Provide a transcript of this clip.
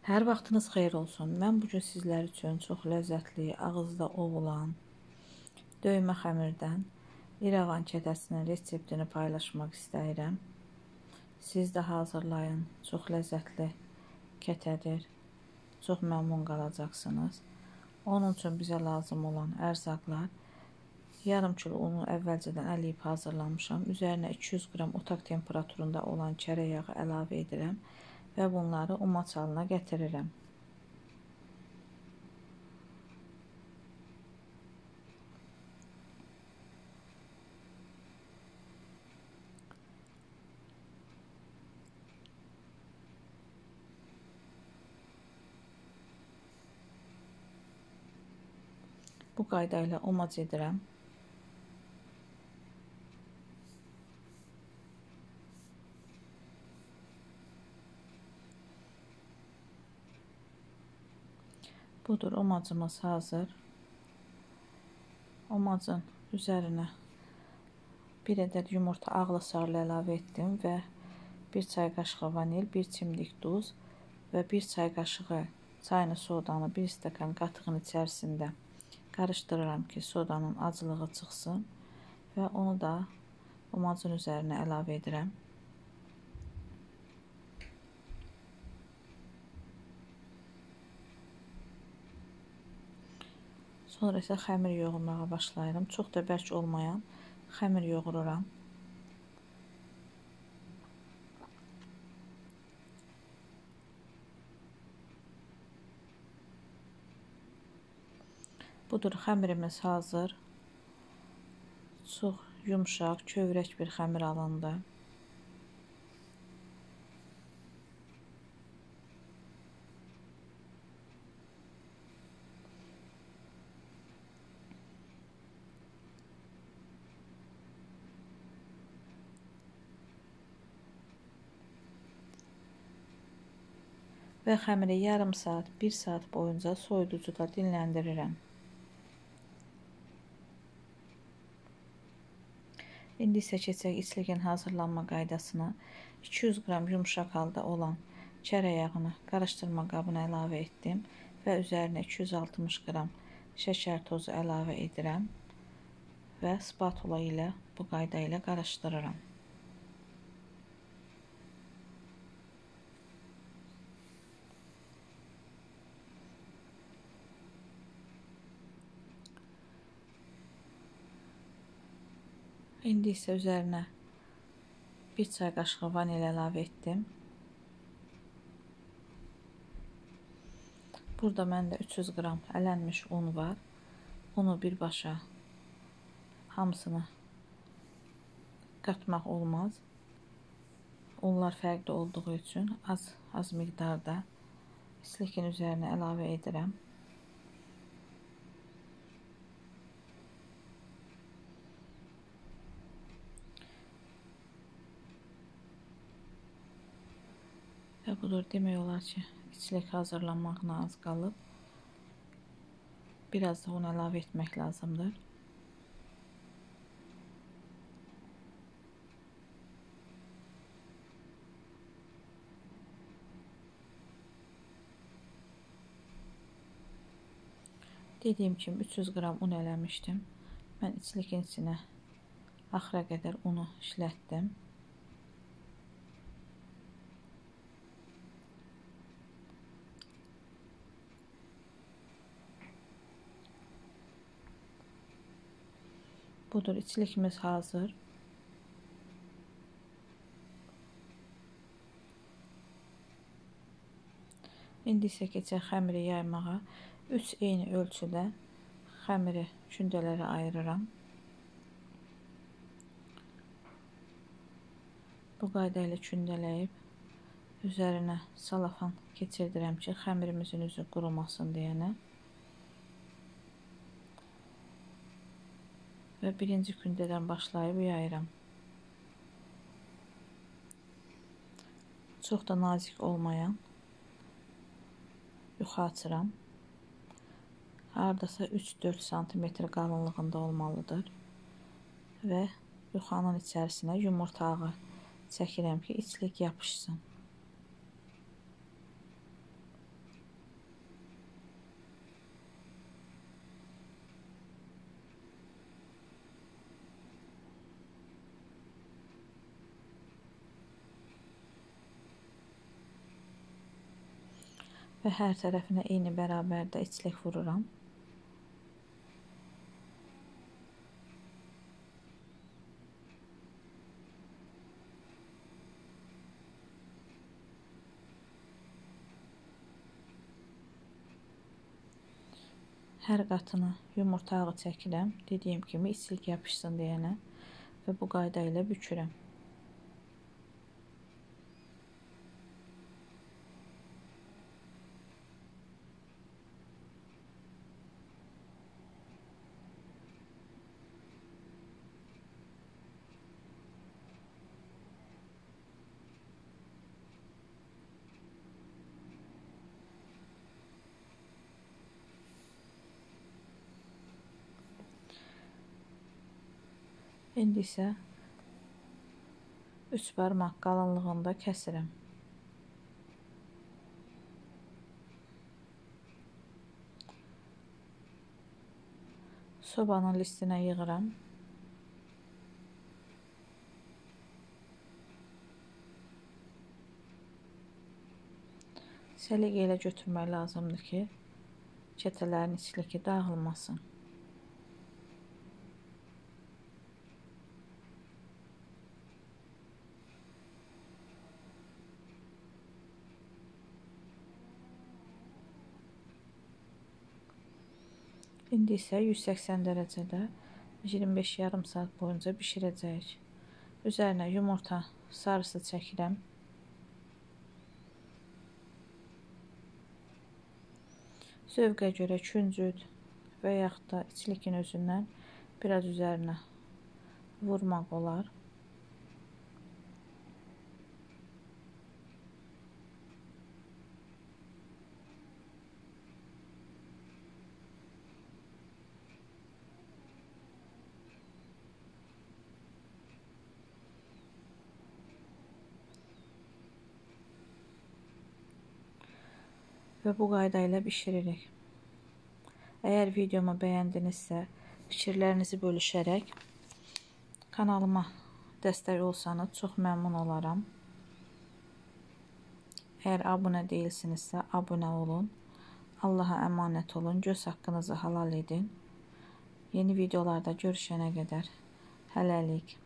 Hər vaxtınız xeyir olsun. Mən bugün sizlər üçün çox ləzzətli, ağızda ovulan, döymə xəmirdən İrəvan kətəsinin reseptini paylaşmaq istəyirəm. Siz də hazırlayın. Çox ləzzətli kətədir. Çox məmnun qalacaqsınız. Onun üçün bizə lazım olan ərzaqlar: yarım kilo unu əvvəlcədən əliyib hazırlamışam. Üzərinə 200 qram otaq temperaturunda olan çörək yağı əlavə edirəm və bunları umaçalına gətirirəm. Bu qayda ilə umac edirəm. Budur, umacımız hazır. Umacın üzərinə 1 ədəd yumurta ağlı sarılı əlavə etdim və 1 çay qaşığı vanil, 1 çimdik duz və 1 çay qaşığı çayını sodanı 1 stəkan qatığın içərisində qarışdırıram ki, sodanın acılığı çıxsın və onu da umacın üzərinə əlavə edirəm. Sonra isə xəmir yoğurmağa başlayıram. Çox da bərk olmayan xəmir yoğururam. Budur, xəmirimiz hazır. Çox yumşaq, kövrək bir xəmir alındı. Və xəmiri yarım saat, 1 saat boyunca soyuducuda dinləndirirəm. İndi isə keçək içliyin hazırlanma qaydasına. 200 qram yumşaq halda olan çörək yağını qarışdırma qabına əlavə etdim və üzərinə 260 qram şəkər tozu əlavə edirəm və spatula ilə bu qayda ilə qarışdırıram. İndi isə üzərinə 1 çay qaşığı vanil əlavə etdim. Burada məndə 300 qram ələnmiş un var. Unu birbaşa hamısını qatmaq olmaz. Unlar fərqli olduğu üçün az miqdarda içliyin üzərinə əlavə edirəm. Və budur, demək olar ki, içlik hazırlanmağına az qalıb. Biraz da un əlavə etmək lazımdır. Dediyim kimi 300 qram un eləmişdim. Mən içliyin içinə axıra qədər unu işlətdim. Budur, içlikimiz hazır. İndi isə keçək xəmiri yaymağa. 3 eyni ölçüdə xəmiri kündələrə ayırıram. Bu qayda ilə kündələyib üzərinə salafan keçirdirəm ki, xəmirimizin üzü qurumasın deyənə. Və birinci kündədən başlayıb yayıram. Çox da nazik olmayan yuxa açıram. Hardasa 3-4 sm qalınlığında olmalıdır. Və yuxanın içərisinə yumurta ağı çəkirəm ki, içlik yapışsın. və hər tərəfinə eyni bərabərdə içlik vururam. Hər qatını yumurta ağı çəkirəm. Dediyim kimi içlik yapışsın deyənə və bu qayda ilə bükürəm. İndi isə 3 barmaq qalınlığında kəsirəm. Sobanın listinə yığıram. Səliqə ilə götürmək lazımdır ki, kətələrin içindəki dağılmasın. İndi isə 180 dərəcədə 25 yarım saat boyunca bişirəcəyik. Üzərinə yumurta sarısı çəkirəm. Zövqə görə küncüd və yaxud da içlikin özündən biraz üzərinə vurmaq olar. Və bu qayda ilə bişiririk. Əgər videomu bəyəndinizsə, fikirlərinizi bölüşərək kanalıma dəstək olsanız çox məmnun olaram. Əgər abunə deyilsinizsə, abunə olun. Allaha əmanət olun. Göz haqqınızı halal edin. Yeni videolarda görüşənə qədər hələlik.